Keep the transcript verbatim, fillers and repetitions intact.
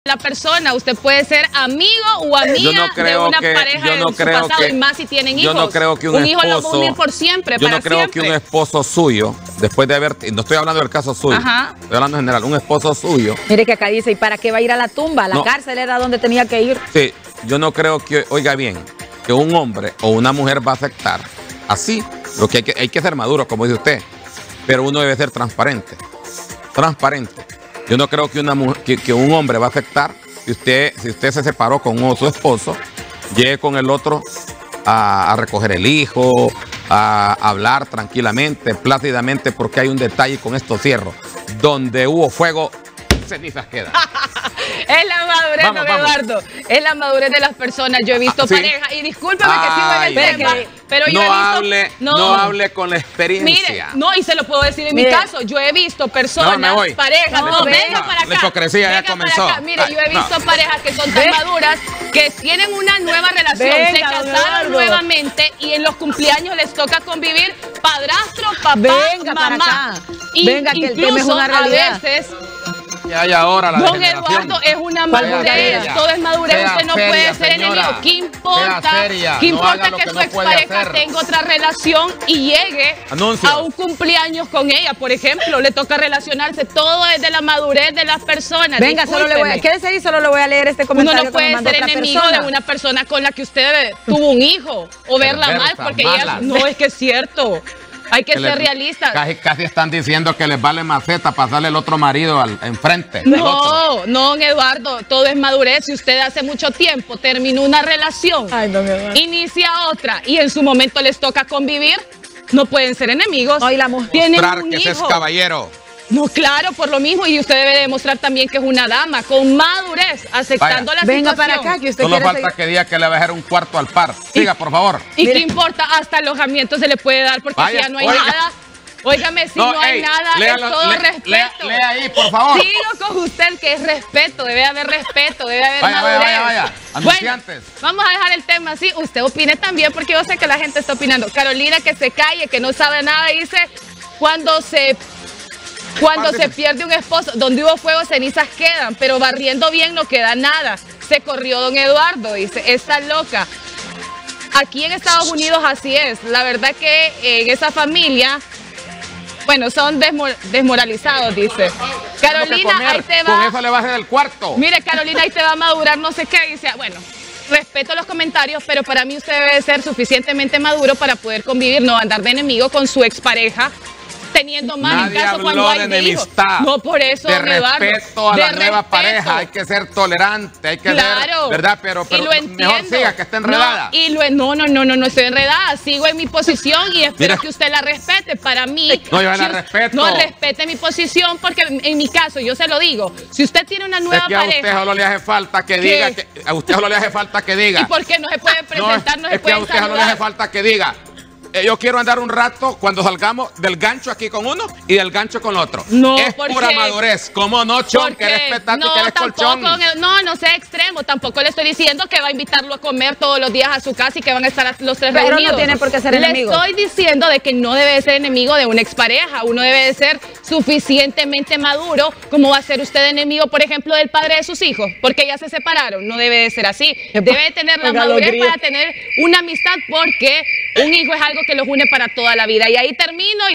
la persona, usted puede ser amigo o amiga no de una que, pareja yo no en creo su pasado, que, y más si tienen hijos. Yo no creo que un, un esposo, hijo lo va a unir por siempre, Yo para no creo siempre. que un esposo suyo, después de haber, no estoy hablando del caso suyo, Ajá. estoy hablando en general, un esposo suyo. Mire que acá dice, ¿y para qué va a ir a la tumba? La no, cárcel era donde tenía que ir. Sí, yo no creo que, oiga bien, que un hombre o una mujer va a aceptar así, lo que hay que, hay que ser maduro, como dice usted, pero uno debe ser transparente, transparente. Yo no creo que, una mujer, que, que un hombre va a aceptar que usted, si usted se separó con su esposo, llegue con el otro a, a recoger el hijo, a hablar tranquilamente, plácidamente, porque hay un detalle con estos cierros. Donde hubo fuego, cenizas quedan. Es la madurez, vamos, don vamos. Eduardo. Es la madurez de las personas. Yo he visto ah, ¿sí? parejas, y discúlpeme que sigo en el Ay, tema, no. pero yo no he visto... Hable, no, no hable con la experiencia. Mire, no, y se lo puedo decir en Mire. mi caso. Yo he visto personas, no, me voy. parejas, no, No, venga para acá. La hipocresía venga ya comenzó. Acá. Mire, Ay, yo he visto no. parejas que son tan Ven. maduras que tienen una nueva relación, Venga, se don casaron Eduardo. nuevamente y en los cumpleaños les toca convivir padrastro, papá, Venga para mamá. acá. Y Venga, que el tema es incluso una realidad. a veces... Ya hay ahora la Don degeneración. Eduardo, es una ¿Cuál madurez, feria? todo es madurez, Sea usted no feria, puede ser señora. enemigo. ¿Qué importa? Sea seria, ¿Qué no importa haga lo que, que su no puede expareja hacer? tenga otra relación y llegue Anuncios. a un cumpleaños con ella? Por ejemplo, le toca relacionarse, todo es de la madurez de las personas. Venga, solo le voy a, Discúlpeme. quédese ahí, solo le voy a leer este Uno comentario no que me puede mandó ser otra enemigo persona. de una persona con la que usted tuvo un hijo o verla mal, Perversa, porque mala. ella no es que es cierto. Hay que, Que ser le- realistas. Casi, casi están diciendo que les vale maceta pasarle el otro marido al, enfrente. al otro. No, no, don Eduardo, todo es madurez. Si usted hace mucho tiempo terminó una relación, Ay, don Eduardo. inicia otra y en su momento les toca convivir, no pueden ser enemigos. Ay, la mujer. Tienen Mostrar un que ese es hijo. caballero. No, claro, por lo mismo. Y usted debe demostrar también que es una dama con madurez, aceptando Vaya. la Venga situación. para acá, que usted Solo quiere falta seguir. que diga que le va a dejar un cuarto al par. Siga, por favor. ¿Y Mire. qué importa? Hasta alojamiento se le puede dar porque Vaya, si ya no hay oiga. nada. Óigame, si no, No, hay ey, nada, léalo, es todo lea- respeto. lea- lea ahí, por favor. Sigo con usted, que es respeto, debe haber respeto, debe haber Vaya, madurez. vaya, vaya, vaya. Anunciantes. Bueno, vamos a dejar el tema así. Usted opine también, porque yo sé que la gente está opinando. Carolina, que se calle, que no sabe nada, dice, cuando se... Cuando se pierde un esposo, donde hubo fuego, cenizas quedan, pero barriendo bien no queda nada. Se corrió don Eduardo, dice, está loca. Aquí en Estados Unidos así es. La verdad que eh, en esa familia, bueno, son desmo- desmoralizados, dice. Carolina, Comer, ahí te Con va. eso le baje del cuarto. Mire, Carolina, ahí te va a madurar no sé qué. Dice, bueno, respeto los comentarios, pero para mí usted debe ser suficientemente maduro para poder convivir, no andar de enemigo con su expareja, teniendo más en Nadie caso habló cuando hay de de hijos. enemistad. No, por eso, De don Eduardo. respeto a De la nueva respeto. pareja. Hay que ser tolerante, hay que Claro. ser, ¿verdad? Pero, Y pero lo mejor entiendo. siga, que esté enredada. No, y lo, no, no, no, no, no estoy enredada. Sigo en mi posición y espero Mira. que usted la respete. Para mí... No, yo la si- respeto. No, respete mi posición porque en, en mi caso, yo se lo digo, si usted tiene una nueva Es que a usted pareja... solo le hace falta que ¿Qué? diga que a usted solo le hace falta que diga. ¿Y por qué no se puede presentar, no, No, se es que a puede usted solo le hace saludar? falta que diga. eh, yo quiero andar un rato cuando salgamos del gancho aquí con uno y del gancho con otro. No, es ¿por pura qué? madurez. ¿Cómo no, Chon? Porque Que respetarte no, que eres tampoco, colchón. no, no sea extremo. Tampoco le estoy diciendo que va a invitarlo a comer todos los días a su casa y que van a estar los tres Pero no reunidos. tiene por qué ser le enemigo. estoy diciendo de que no debe ser enemigo de una expareja. Uno debe de ser suficientemente maduro como va a ser usted enemigo, por ejemplo, del padre de sus hijos, porque ya se separaron. No debe de ser así. Debe de tener la Oiga, madurez alegría. para tener una amistad, porque un hijo es algo que los une para toda la vida. Y ahí termino.